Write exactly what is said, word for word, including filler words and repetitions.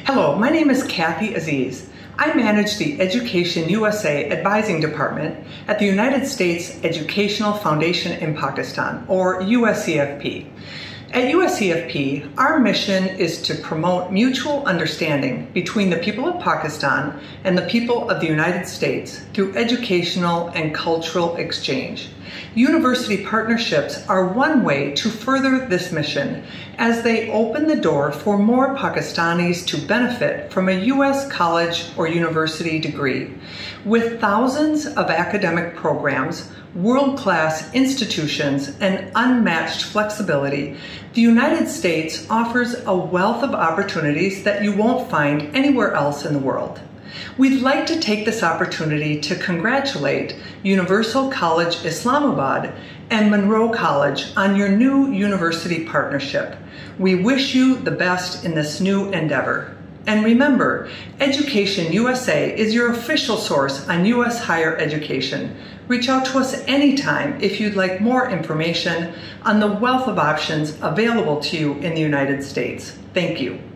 Hello, my name is Kathy Aziz. I manage the Education U S A Advising Department at the United States Educational Foundation in Pakistan, or U S E F P. At U S E F P, our mission is to promote mutual understanding between the people of Pakistan and the people of the United States through educational and cultural exchange. University partnerships are one way to further this mission, as they open the door for more Pakistanis to benefit from a U S college or university degree. With thousands of academic programs, world-class institutions, and unmatched flexibility, the United States offers a wealth of opportunities that you won't find anywhere else in the world. We'd like to take this opportunity to congratulate Universal College Islamabad and Monroe College on your new university partnership. We wish you the best in this new endeavor. And remember, Education U S A is your official source on U S higher education. Reach out to us anytime if you'd like more information on the wealth of options available to you in the United States. Thank you.